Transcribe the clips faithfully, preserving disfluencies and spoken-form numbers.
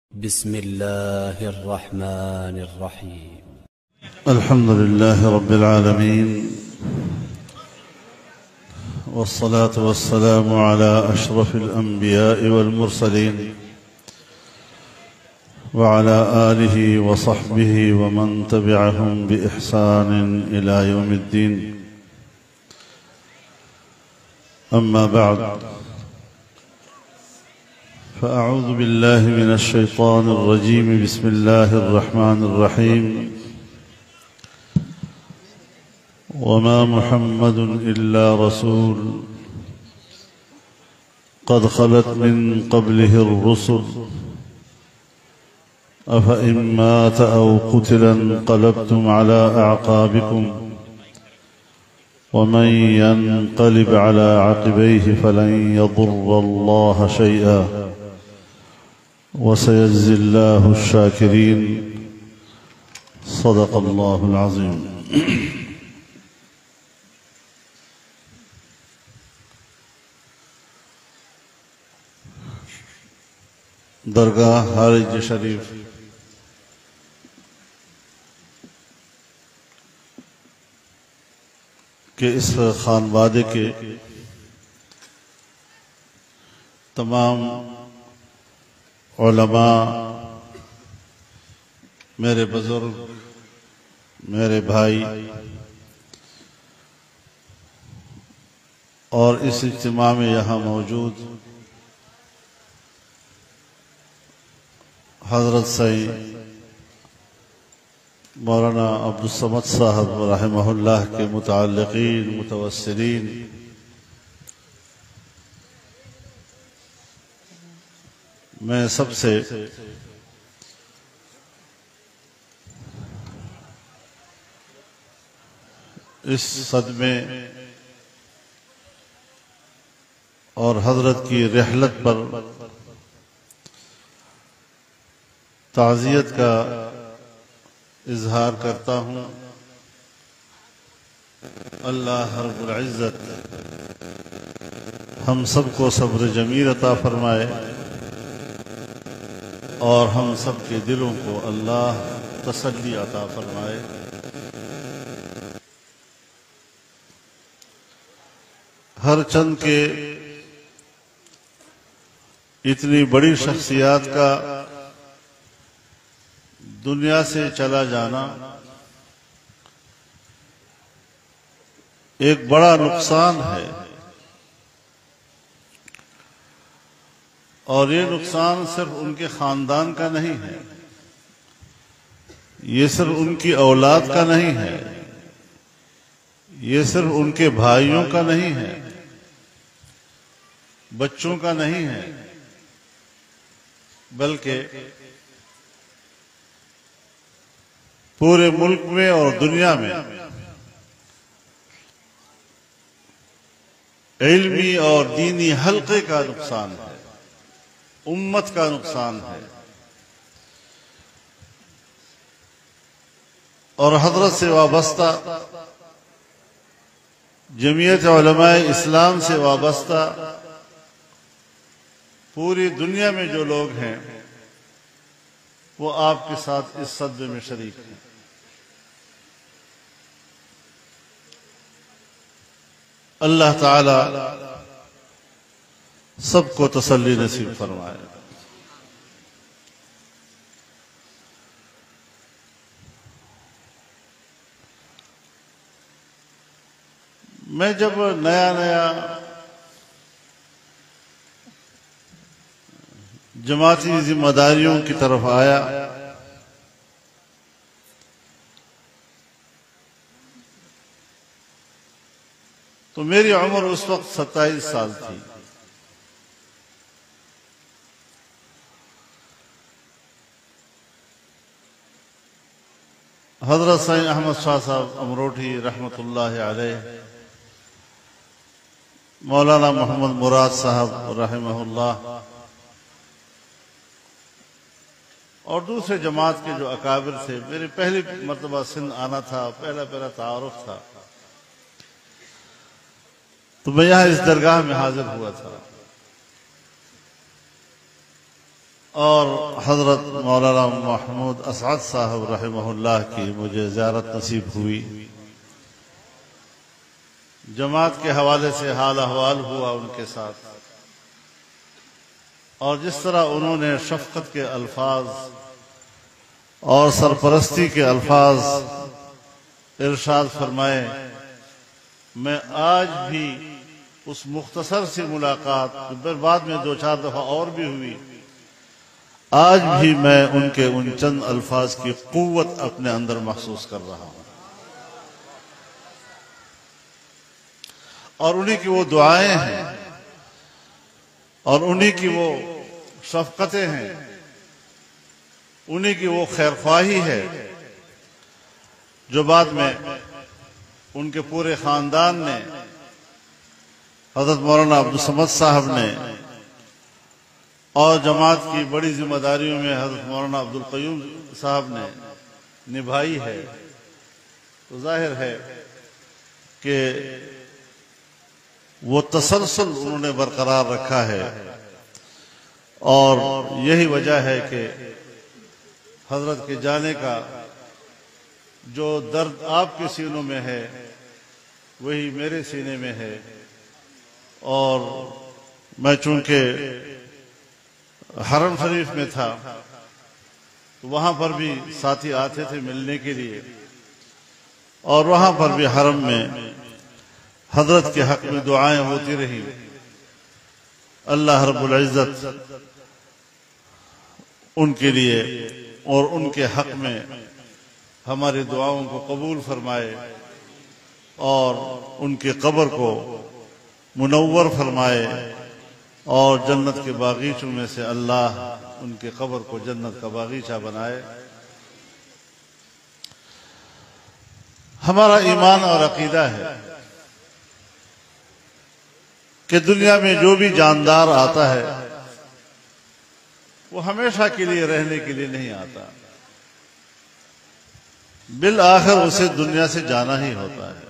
بسم الله الرحمن الرحيم. الحمد لله رب العالمين، والصلاة والسلام على أشرف الأنبياء والمرسلين وعلى آله وصحبه ومن تبعهم بإحسان إلى يوم الدين. أما بعد، فأعوذ بالله من الشيطان الرجيم. بسم الله الرحمن الرحيم. وما محمد إلا رسول قد خلت من قبله الرسل أفإن مات أو قتل انقلبتم على أعقابكم ومن ينقلب على عقبيه فلن يضر الله شيئا وسيجزي الله الشاكرين. صدق الله العظيم. दरगाह हारिज शरीफ के इस खानवादे के तमाम उलमा, मेरे बुजुर्ग, मेरे भाई और इस इज्तिमा में यहाँ मौजूद हज़रत सईद मौलाना अब्दुल समद साहब रहमहुल्लाह के मुतअल्लिक़ीन मुतवस्सिलीन, मैं सबसे इस सदमे और हजरत की रहलत पर ताज़ियत का इजहार करता हूँ। अल्लाह रब्बुल इज़्ज़त हम सबको सब्र जमील अता फरमाए और हम सब के दिलों को अल्लाह तसल्ली अता फरमाए। हर चंद के इतनी बड़ी शख्सियत का दुनिया से चला जाना एक बड़ा नुकसान है, और ये नुकसान सिर्फ उनके खानदान का नहीं है, ये सिर्फ उनकी औलाद का नहीं है, ये सिर्फ उनके भाइयों का नहीं है, बच्चों का नहीं है, बल्कि पूरे मुल्क में और दुनिया में इल्मी और दीनी हल्के का नुकसान है, उम्मत का नुकसान है। और हजरत से वाबस्ता, जमीयत उलमाए इस्लाम से वाबस्ता पूरी दुनिया में जो लोग हैं वो आपके साथ इस सदमे में शरीक हैं। अल्लाह ताला सबको तसल्ली नसीब फरमाए। मैं जब नया नया जमाती जिम्मेदारियों की तरफ आया तो मेरी उम्र उस वक्त सत्ताईस साल थी। हजरत सईद अहमद शाह साहब अमरोठी रहमतुल्लाह अलैह, मौलाना मोहम्मद मुराद साहब रहमहुल्लाह और दूसरे जमात के जो अकाबिर थे, मेरी पहली मर्तबा सिंध आना था, पहला पहला तारुफ था, तो मैं यहाँ इस दरगाह में हाजिर हुआ था। और हजरत मौलाना महमूद असअद साहब रहमहुल्लाह की मुझे ज़ियारत नसीब हुई। जमात के हवाले से हाल अहवाल हुआ उनके साथ, और जिस तरह उन्होंने शफकत के अल्फाज और सरपरस्ती के अल्फाज इरशाद फरमाए, मैं आज भी उस मुख्तसर सी मुलाकात, फिर बाद में दो चार दफा और भी हुई, आज भी मैं उनके उन चंद अल्फाज की कुव्वत अपने अंदर महसूस कर रहा हूं। और उन्हीं की वो दुआएं हैं और उन्हीं की वो शफकतें हैं, उन्हीं की वो खैरख्वाही है जो बाद में उनके पूरे खानदान ने, हजरत मौलाना अब्दुल समद साहब ने और जमात की बड़ी जिम्मेदारियों में हजरत मौलाना अब्दुल क़य्यूम साहब ने निभाई है। तो जाहिर है कि वो तसलसल उन्होंने बरकरार रखा है, और यही वजह है कि हजरत के जाने का जो दर्द आपके सीनों में है वही मेरे सीने में है। और मैं चूंकि हरम शरीफ में था तो वहां पर भी साथी आते थे मिलने के लिए, और वहां पर भी हरम में हजरत के हक में दुआएं होती रही। अल्लाह रब्बुल इज्जत उनके लिए और उनके हक में हमारी दुआओं को कबूल फरमाए और उनके कब्र को मुनव्वर फरमाए, और जन्नत के बागीचों में से अल्लाह उनके कब्र को जन्नत का बागीचा बनाए। हमारा ईमान और अकीदा है कि दुनिया में जो भी जानदार आता है वो हमेशा के लिए रहने के लिए नहीं आता, बिल आखिर उसे दुनिया से जाना ही होता है।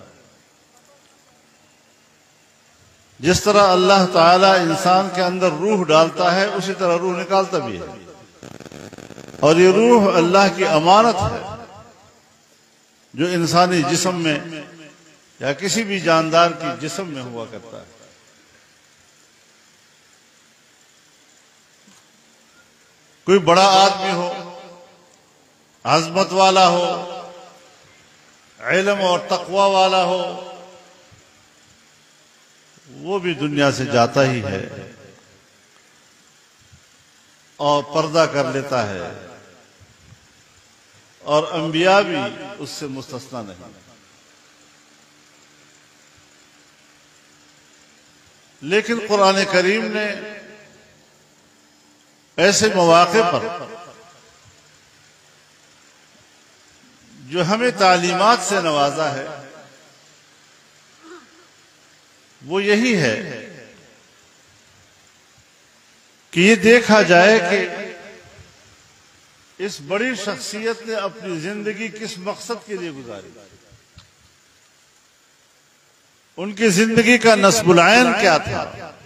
जिस तरह अल्लाह ताला इंसान के अंदर रूह डालता है उसी तरह रूह निकालता भी है, और ये रूह अल्लाह की अमानत है जो इंसानी जिस्म में या किसी भी जानदार की जिस्म में हुआ करता है। कोई बड़ा आदमी हो, अज़मत वाला हो, इल्म और तक़वा वाला हो, वो भी दुनिया से जाता ही है और पर्दा कर लेता है, और अंबिया भी उससे मुस्तस्ना नहीं। लेकिन कुरान करीम ने ऐसे मौके पर जो हमें तालीमात से नवाजा है वो यही है कि ये देखा जाए कि इस बड़ी शख्सियत ने अपनी जिंदगी किस मकसद के लिए गुजारी, उनकी जिंदगी का नस्बुल ऐन क्या था।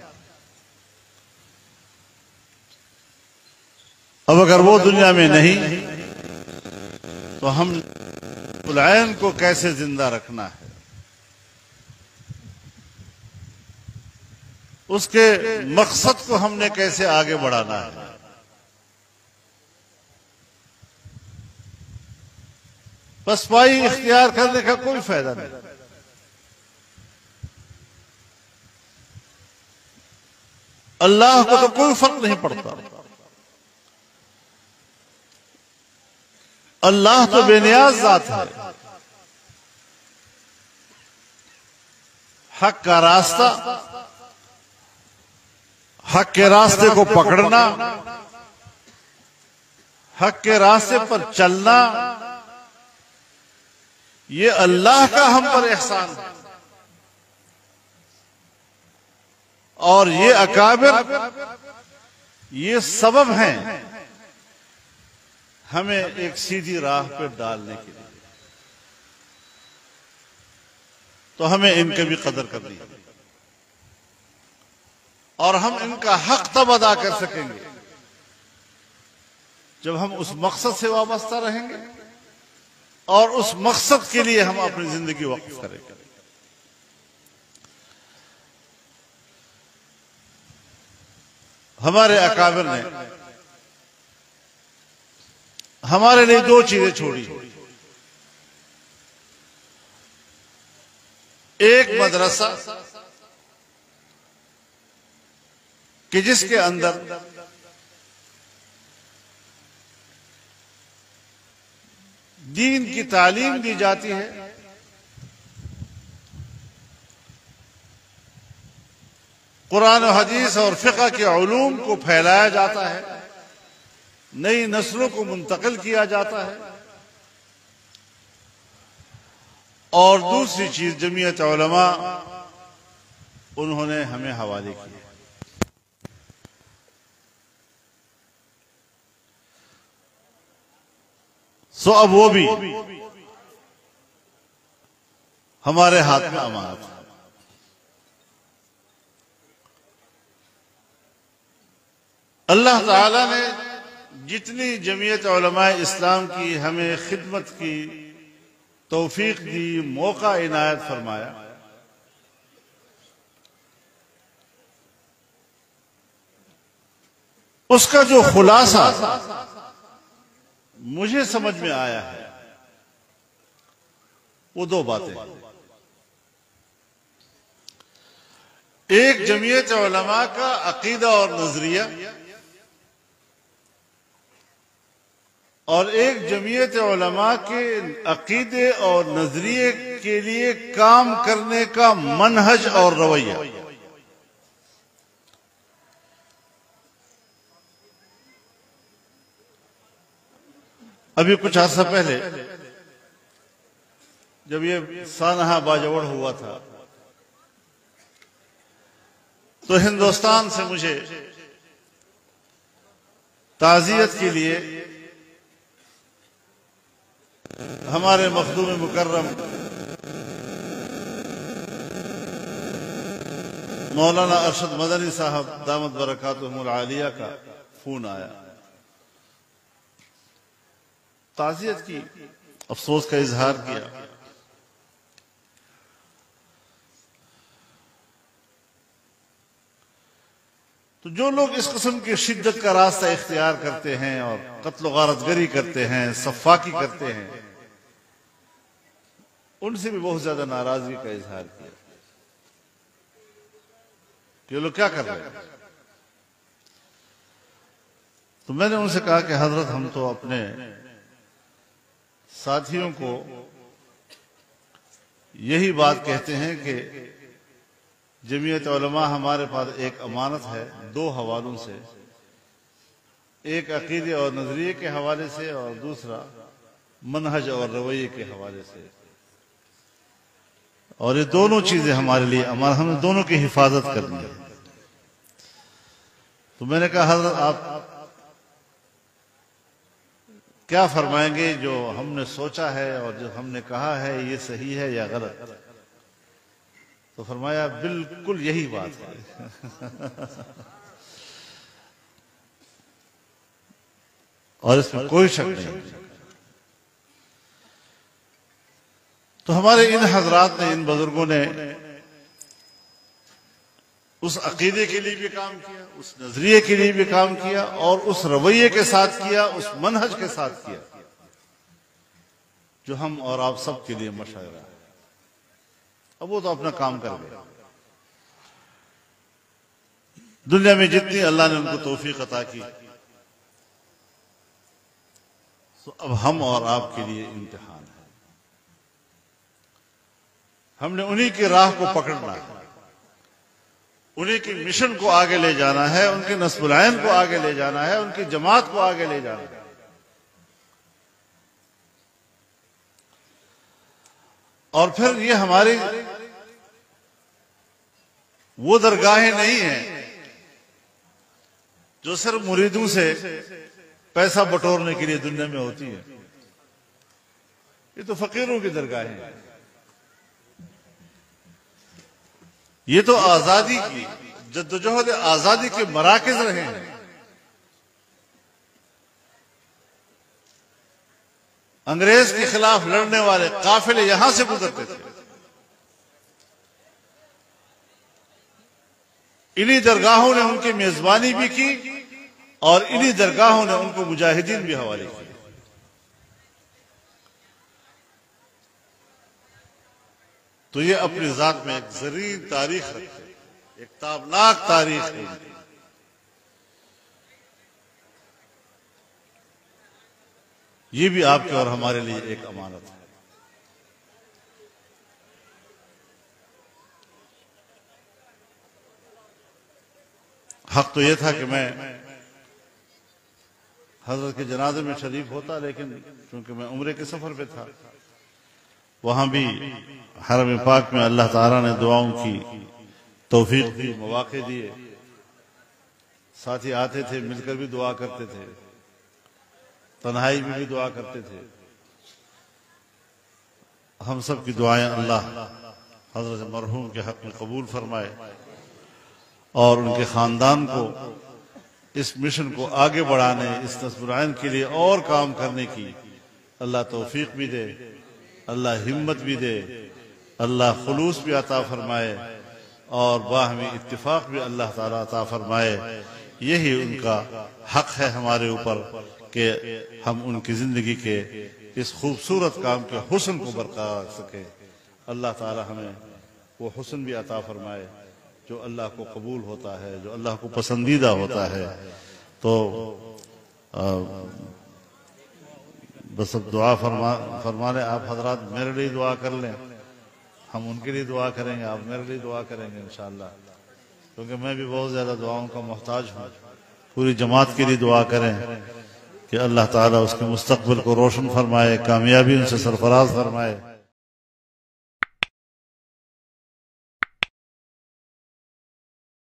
अब अगर वो दुनिया में नहीं तो हम नस्बुल ऐन को कैसे जिंदा रखना है, उसके मकसद को हमने कैसे आगे बढ़ाना है। पसपाई इख्तियार करने का कोई फायदा नहीं। अल्लाह को तो कोई फर्क नहीं पड़ता, अल्लाह तो बेनियाज जात है। हक का रास्ता, हक के रास्ते को पकड़ना, हक के रास्ते पर चलना, ये अल्लाह का हम पर एहसान है। और ये अकाबिर ये सबब हैं हमें एक सीधी राह पर डालने के लिए, तो हमें इनकी भी कदर करनी है, और हम इनका हक तब अदा कर सकेंगे जब हम उस मकसद से वाबस्ता रहेंगे और उस मकसद के लिए हम अपनी जिंदगी वक्फ करेंगे। हमारे अकाबिर ने हमारे लिए दो चीजें छोड़ी। एक मदरसा कि जिसके अंदर दीन की तालीम दी जाती है, कुरान और हदीस और फिक़ह के उलूम को फैलाया जाता है, नई नस्लों को मुंतकिल किया जाता है। और दूसरी चीज जमीयत उलमा उन्होंने हमें हवाले किया। सो अब वो भी हमारे हाथ में अमानत है। अल्लाह ताला ने जितनी जमीयत उलमा इस्लाम की हमें खिदमत की तौफीक दी, मौका इनायत फरमाया, उसका जो खुलासा मुझे समझ में आया है वो दो बातें। एक जमीयत उलमा का अकीदा और नजरिया, और एक जमीयत उलमा के अकीदे और नजरिए के लिए काम करने का मनहज और रवैया। अभी कुछ अर्सा पहले जब ये सानहा बाजवड़ हुआ था तो हिंदुस्तान से मुझे ताजियत के लिए हमारे मखदूम मुकर्रम मौलाना अरशद मदनी साहब दामत बरकातुहुमुल आलिया का फोन आया, ताजियत की, अफसोस का इजहार किया। तो जो लोग इस किस्म की शिद्दत का रास्ता इख्तियार करते हैं और कत्ल गारतगरी करते हैं, सफाकी करते हैं, उनसे भी बहुत ज्यादा नाराजगी का इजहार किया कि लोग क्या कर रहे हैं। तो मैंने उनसे कहा कि हजरत, हम तो अपने साथियों को यही बात कहते हैं कि जमीयत उलमा हमारे पास एक अमानत है, दो हवालों से, एक अकीदे और नजरिए के हवाले से और दूसरा मनहज और रवैये के हवाले से, और ये दोनों चीजें हमारे लिए हमारे हमें दोनों की हिफाजत करनी है। तो मैंने कहा हजरत, आप क्या फरमाएंगे, जो हमने सोचा है और जो हमने कहा है ये सही है या गलत? तो फरमाया बिल्कुल यही बात है और इसमें कोई शक नहीं। तो हमारे इन हजरात ने, इन बुजुर्गों ने उस अकीदे के लिए भी काम किया, उस नजरिए के लिए भी काम किया और उस रवैये के साथ किया, उस मनहज के साथ किया जो हम और आप सब के लिए मशवरा है। अब वो तो अपना काम कर गए। दुनिया में जितनी अल्लाह ने उनको तौफीक अता की, तो अब हम और आपके लिए इम्तिहान है। हमने उन्हीं की राह को पकड़ना है, उन्हीं की मिशन को आगे ले जाना है, उनके नस्बुल-आइन को आगे ले जाना है, उनकी जमात को आगे ले जाना है। और फिर ये हमारी वो दरगाहें नहीं है जो सिर्फ मुरीदों से पैसा बटोरने के लिए दुनिया में होती है। ये तो फकीरों की दरगाहें हैं। ये तो आजादी की जद्दोजहद आजादी के मराकज रहे हैं। अंग्रेज के खिलाफ लड़ने वाले काफिले यहां से गुजरते थे। इन्हीं दरगाहों ने उनकी मेजबानी भी की और इन्हीं दरगाहों ने उनको मुजाहिदीन भी हवाले किए। तो ये अपनी जात में एक जरीन तारीख रखते, एक ताबनाक तारीख है। ये भी आपके और हमारे लिए एक अमानत है। हक तो यह था कि मैं हजरत के जनाजे में शरीफ होता, लेकिन चूंकि मैं उम्रे के सफर पे था, वहां भी हरम पाक में अल्लाह ताला ने दुआओं की तौफीक दी, मौके दिए। साथी आते थे, मिलकर भी दुआ करते थे, तन्हाई में भी दुआ करते थे। हम सब की दुआएं अल्लाह हजरत मरहूम के हक में कबूल फरमाए और उनके खानदान को इस मिशन को आगे बढ़ाने, इस नस्बुल के लिए और काम करने की अल्लाह तौफीक भी दे, अल्लाह हिम्मत भी दे, अल्लाह खुलूस भी अता फरमाए और बाहमी इत्तिफाक भी अल्लाह ताला अता फरमाए। यही उनका हक है हमारे ऊपर कि हम उनकी जिंदगी के इस खूबसूरत काम के हुस्न को बरकरार रख सके। अल्लाह ताला हमें वो हुस्न भी अता फरमाए जो अल्लाह को कबूल होता है, जो अल्लाह को पसंदीदा होता है। तो आ, बस अब दुआ फरमा फरमा लें आप हजरात, मेरे लिए दुआ कर लें, हम उनके लिए दुआ करेंगे, आप मेरे लिए दुआ करेंगे इंशाअल्लाह, क्योंकि मैं भी बहुत ज्यादा दुआओं का मोहताज हूँ। पूरी जमात के लिए दुआ करें कि अल्लाह ताला उसके मुस्तकबिल को रोशन फरमाए, कामयाबी उनसे सरफराज फरमाए।